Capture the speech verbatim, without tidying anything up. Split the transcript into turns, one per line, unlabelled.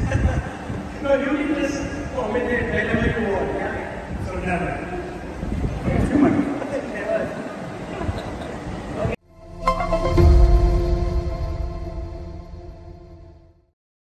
No, you can just comment it whenever you want, yeah? So never.